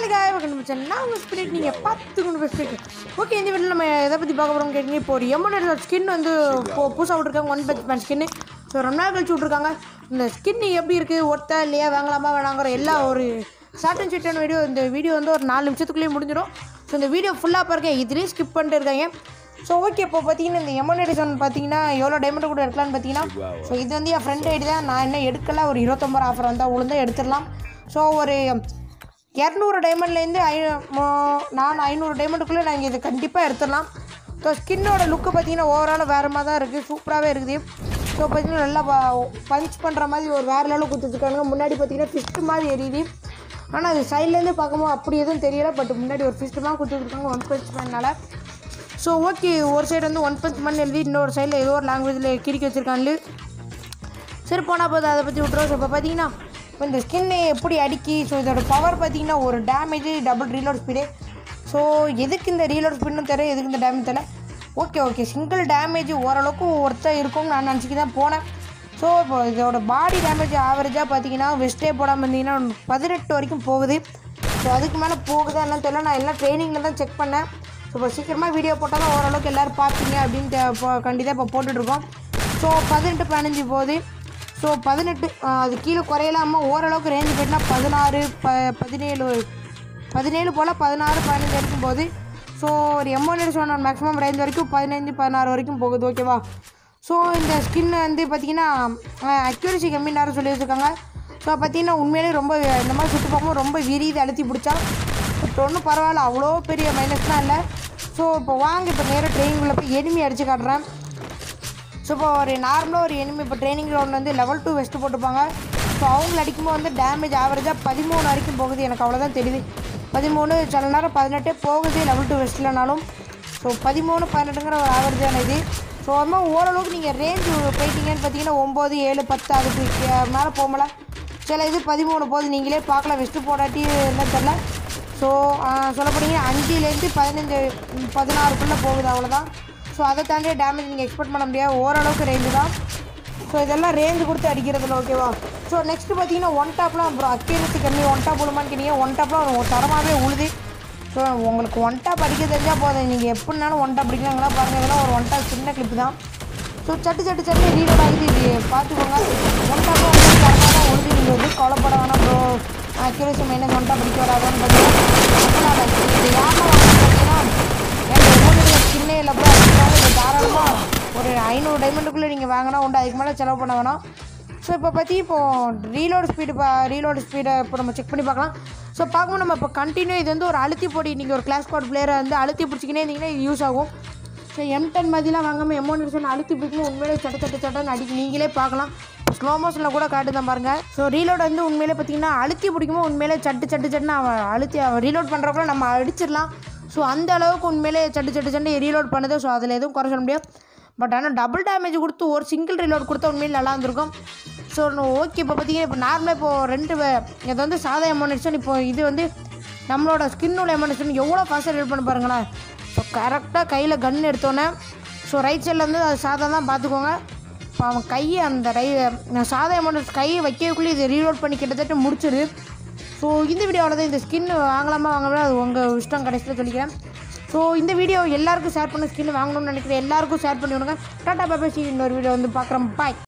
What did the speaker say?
guys, welcome to the channel. Now we split நீங்க பாத்துக்கணும் spirit. Okay இந்த வீடியோல நம்ம எதை பத்தி பார்க்க போறோம் கேட்டிங்க. இப்போ ஒரு M1887 ஸ்கின் வந்து புதுசா விட்டுருக்காங்க one punch man skin. So ரொம்ப நாள் கழிச்சு விட்டுருக்காங்க. இந்த ஸ்கின் எப்படி இருக்குது ஒர்த்தா இல்லையா வாங்கலாமா வேணாங்கிற எல்லா ஒரு ஷார்ட் அண்ட் ஸ்வீட்டான வீடியோ வந்து ஒரு 4 நிமிஷத்துக்குள்ளேயே முடிஞ்சிடும். ஸோ இந்த வீடியோ ஃபுல்லாக பாருங்க, இதுலேயும் ஸ்கிப் பண்ணிட்டு இருக்காங்க. ஸோ ஓகே, இப்போ பார்த்தீங்கன்னா இந்த M1887 பார்த்தீங்கன்னா எவ்வளோ டைமண்ட் கூட எடுக்கலான்னு பார்த்தீங்கன்னா, ஸோ இது வந்து என் ஃப்ரெண்ட் ஐடி தான். நான் என்ன எடுக்கல, ஒரு 29 ஆஃபர் வந்தால் உளுந்தான் எடுத்துடலாம். ஸோ ஒரு 200 டைமண்ட்லேருந்து நான் 500 டைமண்டுக்குள்ளே நாங்கள் இது கண்டிப்பாக எடுத்துடலாம். ஸோ ஸ்கின்னோட லுக்கு பார்த்தீங்கன்னா ஓவரால் வேறு மாதிரி தான் இருக்குது, சூப்பராகவே இருக்குது. ஸோ பார்த்தீங்கன்னா நல்லா பஞ்ச் பண்ணுற மாதிரி ஒரு வேறு லெவலில் கொடுத்துருக்காங்க. முன்னாடி பார்த்தீங்கன்னா ஃபிஸ்ட்டு மாதிரி எரியுது, ஆனால் அது சைட்லேருந்து பார்க்கும்போது அப்படி எதுவும் தெரியலை. பட் முன்னாடி ஒரு ஃபிஸ்ட்டு மாதிரி கொடுத்துருக்காங்க ஒன் பஞ்ச் மேனால். ஸோ ஓகே, ஒரு சைடு வந்து ஒன் பஞ்ச் மேன் எழுதி இன்னொரு சைடில் ஏதோ ஒரு லாங்குவேஜில் கிறுக்கி வச்சுருக்காங்க. சரி போனால் போதும், அதை பற்றி விட்ருவோம். ஸோ இப்போ பார்த்தீங்கன்னா இந்த ஸ்கின்னு எப்படி அடிக்கி, ஸோ இதோட பவர் பார்த்தீங்கன்னா ஒரு damage double reload speed. So எதுக்கு இந்த ரீலோட் ஸ்பீடுன்னு தெரியல, எதுக்கு இந்த டேமேஜ் தெரியல. ஓகே சிங்கிள் டேமேஜ் ஓரளவுக்கு ஒருத்தர் இருக்கும்னு நான் நினச்சிக்கி தான் போனேன். ஸோ இப்போ இதோட பாடி டேமேஜ் ஆவரேஜாக பார்த்தீங்கன்னா வெஸ்ட்டே போடாமல் இருந்தீங்கன்னா 18 வரைக்கும் போகுது. ஸோ அதுக்கு மேலே போகுதா என்னன்னு தெரியல, நான் எல்லாம் ட்ரைனிங்கில் தான் செக் பண்ணேன். ஸோ இப்போ சீக்கிரமாக வீடியோ போட்டால் தான் ஓரளவுக்கு எல்லோரும் பார்ப்பீங்க அப்படின்ட்டு கண்டிப்பாக இப்போ போட்டுட்ருக்கோம். ஸோ 18-15 போகுது. ஸோ 18 அது கீழே குறையலாமல் ஓரளவுக்கு ரேஞ்சு போய்ட்டுனா 16 17 போல் 16-15 வரைக்கும் போகுது. ஸோ ஒரு M1887 மேக்ஸிமம் ரேஞ்ச் வரைக்கும் 15-16 வரைக்கும் போகுது. ஓகேவா? ஸோ இந்த ஸ்கின் வந்து பார்த்திங்கன்னா அக்யூரசி கம்மி நேரம் சொல்லி வச்சுருக்காங்க. ஸோ பார்த்திங்கன்னா உண்மையிலே ரொம்ப இந்த மாதிரி சுற்றி பார்க்கும்போது ரொம்ப விரிது அழுத்தி பிடிச்சா. பட் ஒன்றும் பரவாயில்ல, அவ்வளோ பெரிய மைனஸ்லாம் இல்லை. ஸோ இப்போ வாங்க, இப்போ நேராக ட்ரெயினிங்கில் போய் எனிமி அடித்து காட்டுறேன். ஸோ இப்போ ஒரு நார்மலாக ஒரு எனிமி இப்போ ட்ரைனிங் கிரவுண்ட் வந்து லெவல் 2 வெஸ்ட்டு போட்டுப்பாங்க. ஸோ அவங்கள அடிக்கும்போது வந்து டேமேஜ் ஆவரேஜாக 13 வரைக்கும் போகுது. எனக்கு அவ்வளோதான் தெரியுது, 13 சில நேரம் 18 போகுது லெவல் 2 வெஸ்ட்லனாலும். ஸோ 13-18ங்கிற ஒரு ஆவரேஜான இது. ஸோ அது மாதிரி ஓரளவுக்கு நீங்கள் ரேஞ்சு போயிட்டீங்கன்னு பார்த்தீங்கன்னா 9, 7, 10 அதுக்கு மேலே போகல. சில இது 13 போகுது, நீங்களே பார்க்கலாம். வெஸ்ட்டு போடாட்டி என்னன்னு தெரில. ஸோ சொல்ல போனீங்கன்னா 5லேருந்து 15-16க்குள்ளே போகுது, அவ்வளோதான். ஸோ அதை தாண்டி டேமேஜ் நீங்கள் எக்ஸ்பெக்ட் பண்ண முடியாது, ஓரளவுக்கு ரேஞ்சு தான். ஸோ இதெல்லாம் ரேஞ்சு கொடுத்து அடிக்கிறதுல. ஓகேவா? ஸோ நெக்ஸ்ட்டு பார்த்தீங்கன்னா ஒன் டாப்லாம் அப்புறம் அக்யூரசி கம்மி ஒன் டாப் விழுமான்னு கேட்டீங்க. ஒன் டாப்லாம் தரமாகவே உழுது. ஸோ உங்களுக்கு ஒன் டாப் அடிக்க தெரிஞ்சால் போதும், நீங்கள் எப்படினாலும் ஒன் டாப் அடிக்கலாங்களா பாருங்கள். இதெல்லாம் ஒரு ஒன் டாப் சின்ன கிளிப்பு தான். ஸோ சட்டு ரீலோட் ஆகுது, இது பார்த்துக்கோங்க. ஒன் டாப்பாக வந்து தரமாக தான் உழுது, நீங்கள் வந்து கவலைப்பட வேணாம் bro. Accuracy minus one tap அடிக்க வராதுன்னு பார்த்தீங்கன்னா இது யாரெல்லாம் பார்த்தீங்கன்னா சின்ன இல்லை ப்ரோ. அதுக்காக இது தாராளமாக ஒரு 500 டைமண்டுக்குள்ளே நீங்கள் வாங்கினா உண்டு, அதுக்கு மேலே செலவு பண்ண வேணாம். ஸோ இப்போ ரீலோடு ஸ்பீடை இப்போ நம்ம செக் பண்ணி பார்க்கலாம். ஸோ பார்க்கும்போது நம்ம இப்போ கண்டினியூ இது வந்து ஒரு அழுத்தி போடி, நீங்கள் ஒரு கிளாஸ் ஸ்குவாட் பிளேயரை வந்து அழுத்தி பிடிச்சிக்கினே இருந்தீங்கன்னா இது யூஸ் ஆகும். ஸோ M10 மாதிரிலாம் வாங்காமல் M1887 அழுத்தி பிடிக்கும்போது உண்மையிலே சட்டன்னு அடிக்க நீங்களே பார்க்கலாம். ஸ்லோ மோஷனில் கூட காட்டு தான் பாருங்கள். ஸோ ரீலோட் வந்து உண்மையிலே பார்த்தீங்கன்னா அழுத்தி பிடிக்கும்போது உண்மையிலே சட்டுன்னு அவன் ரீலோட் பண்ணுறப்ப நம்ம அடிச்சிடலாம். ஸோ அந்த அளவுக்கு உண்மையிலே சட்டு ரீலோட் பண்ணுது. ஸோ அதில் எதுவும் குறை சொல்ல முடியாது. பட் ஆனால் டபுள் டேமேஜ் கொடுத்து ஒரு சிங்கிள் ரீலோட் கொடுத்தா உண்மையில் நல்லா இருந்திருக்கும். ஸோ ஓகே, இப்போ பார்த்தீங்கன்னா இப்போ நார்மலாக இப்போது இது வந்து சாதா M1887, இப்போ இது வந்து நம்மளோட ஸ்கின்னோட M1887 எவ்வளோ ஃபாஸ்ட்டாக ரீலோட் பண்ணி பாருங்களேன். ஸோ கரெக்டாக கையில் கன் எடுத்தோன்னே ஸோ ரைட் சைடில் வந்து அது சாதா தான் பார்த்துக்கோங்க. இப்போ அவன் கையை அந்த சாதா M1887 கையை வைக்கக்குள்ளே இது ரீலோட் பண்ணி கிட்டத்தட்ட முடிச்சிடுது. ஸோ இந்த வீடியோவில் தான் இந்த ஸ்கின் வாங்கலாமா அது உங்கள் இஷ்டம், கடைசியில் சொல்லிக்கிறேன். ஸோ இந்த வீடியோ எல்லாருக்கும் ஷேர் பண்ண, ஸ்கின் வாங்கணும்னு நினைக்கிறேன் எல்லாருக்கும் ஷேர் பண்ணி விடுங்க. டாட்டா பாய், இன்னொரு வீடியோ வந்து பார்க்குறேன். பாய்.